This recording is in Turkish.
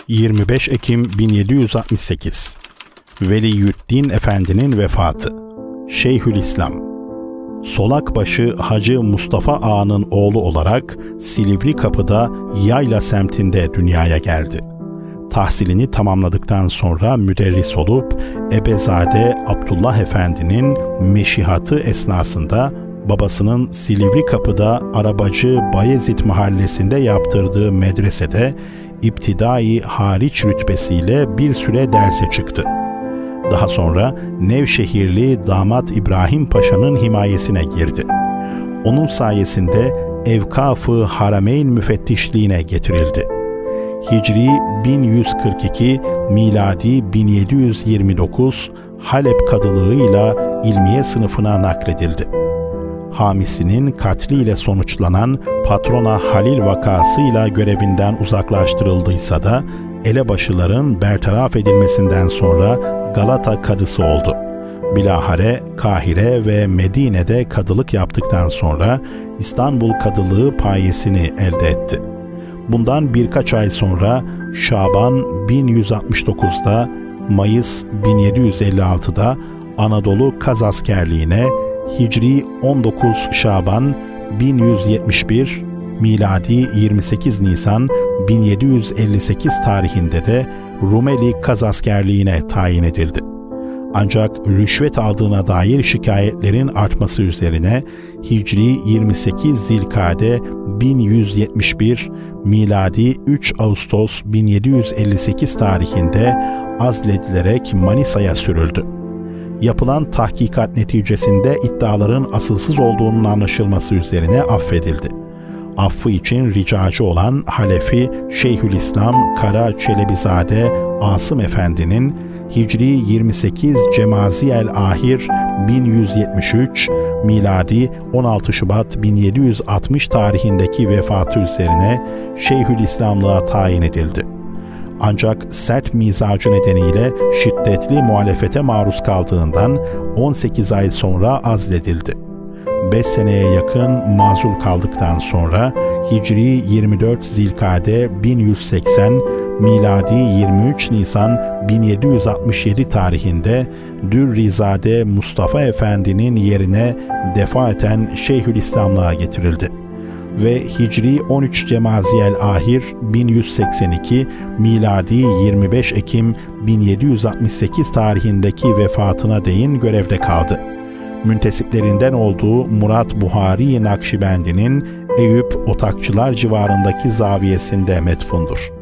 25 Ekim 1768 Veliyüddin Efendi'nin vefatı. Şeyhülislam Solakbaşı Hacı Mustafa Ağa'nın oğlu olarak Silivri Kapı'da Yayla semtinde dünyaya geldi. Tahsilini tamamladıktan sonra müderris olup Ebezade Abdullah Efendi'nin meşihatı esnasında babasının Silivri Kapı'da Arabacı Bayezid mahallesinde yaptırdığı medresede İptidai hariç rütbesiyle bir süre derse çıktı. Daha sonra Nevşehirli damat İbrahim Paşa'nın himayesine girdi. Onun sayesinde Evkaf-ı Harameyn müfettişliğine getirildi. Hicri 1142, miladi 1729 Halep kadılığıyla ilmiye sınıfına nakledildi. Hamisinin katliyle sonuçlanan Patrona Halil vakasıyla görevinden uzaklaştırıldıysa da elebaşıların bertaraf edilmesinden sonra Galata kadısı oldu. Bilahare, Kahire ve Medine'de kadılık yaptıktan sonra İstanbul kadılığı payesini elde etti. Bundan birkaç ay sonra Şaban 1169'da, Mayıs 1756'da Anadolu Kaz askerliğine, Hicri 19 Şaban 1171, miladi 28 Nisan 1758 tarihinde de Rumeli Kaz askerliğine tayin edildi. Ancak rüşvet aldığına dair şikayetlerin artması üzerine Hicri 28 Zilkade 1171, miladi 3 Ağustos 1758 tarihinde azledilerek Manisa'ya sürüldü. Yapılan tahkikat neticesinde iddiaların asılsız olduğunun anlaşılması üzerine affedildi. Affı için ricacı olan Halefi Şeyhülislam Kara Çelebizade Asım Efendi'nin Hicri 28 Cemaziyel Ahir 1173, miladi 16 Şubat 1760 tarihindeki vefatı üzerine Şeyhülislamlığa tayin edildi. Ancak sert mizacı nedeniyle şiddetli muhalefete maruz kaldığından 18 ay sonra azledildi. 5 seneye yakın mazul kaldıktan sonra Hicri 24 Zilkade 1180, miladi 23 Nisan 1767 tarihinde Dürrizade Mustafa Efendi'nin yerine defaten Şeyhülislamlığa getirildi ve Hicri 13 Cemaziyel Ahir 1182, miladi 25 Ekim 1768 tarihindeki vefatına değin görevde kaldı. Müntesiplerinden olduğu Murat Buhari Nakşibendi'nin Eyüp Otakçılar civarındaki zaviyesinde metfundur.